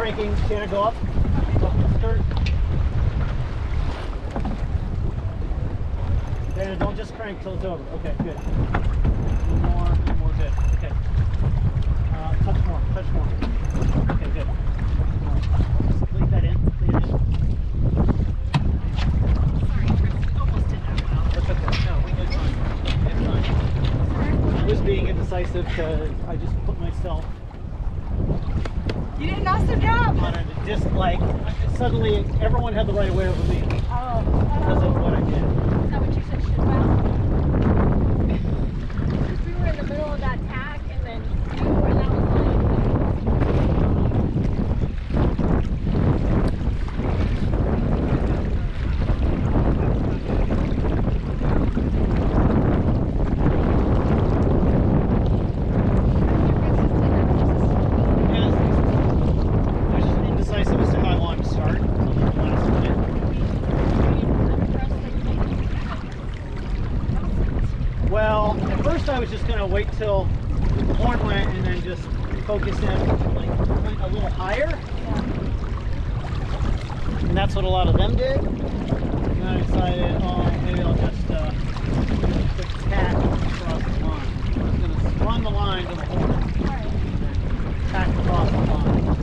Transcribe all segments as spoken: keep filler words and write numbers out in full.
cranking. Shanna, go up. Up the skirt. Shanna, don't just crank till it's over. Okay, good. One more, one more, good. Okay. Uh, touch more, touch more. Okay, good. Just leave that in. Leave it in. Sorry, Chris, we almost did that well. That's okay. No, we did fine. It's fine. I was being indecisive because I just put myself You did an awesome job. on it. Just like suddenly everyone had the right of way over me Oh, because of what I did. Is that what you said shit about? Because we were in the middle of that tag and then you were that was Well, at first I was just going to wait till the horn went and then just focus in like a little higher. Yeah. And that's what a lot of them did. And then I decided, oh, maybe I'll just uh, put tack across the line. I'm going to run the line to the horn and then tack across the line.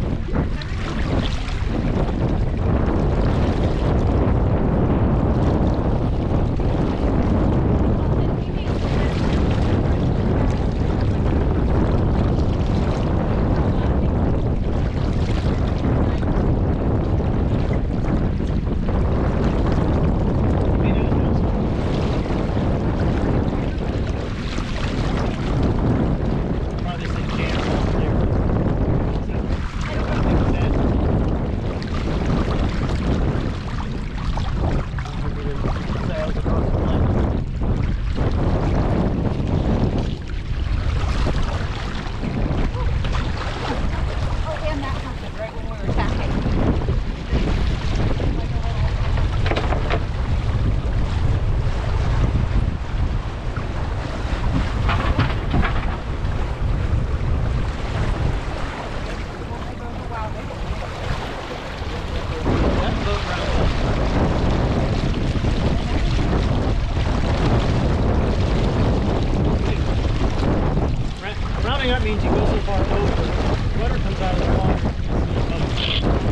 That means you go so far over, the rudder comes out of the water.